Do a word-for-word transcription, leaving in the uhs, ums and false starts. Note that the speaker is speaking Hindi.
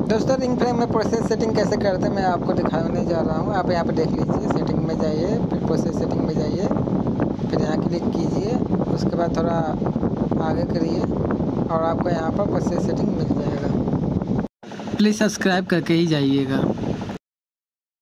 दोस्तों रिंग फ्रेम में प्रोसेस सेटिंग कैसे करते हैं मैं आपको दिखाने जा रहा हूँ। आप यहाँ पर देख लीजिए, सेटिंग में जाइए, फिर प्रोसेस सेटिंग में जाइए, फिर यहाँ क्लिक कीजिए, उसके बाद थोड़ा आगे करिए और आपको यहाँ पर प्रोसेस सेटिंग मिल जाएगा। प्लीज़ सब्सक्राइब करके ही जाइएगा।